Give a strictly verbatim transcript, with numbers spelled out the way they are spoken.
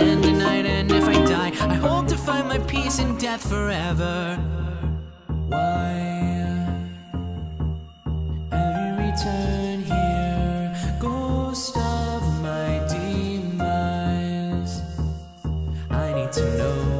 end the night, and if I die, I hope to find my peace in death forever. Why have you returned here, ghost of my demise? I need to know.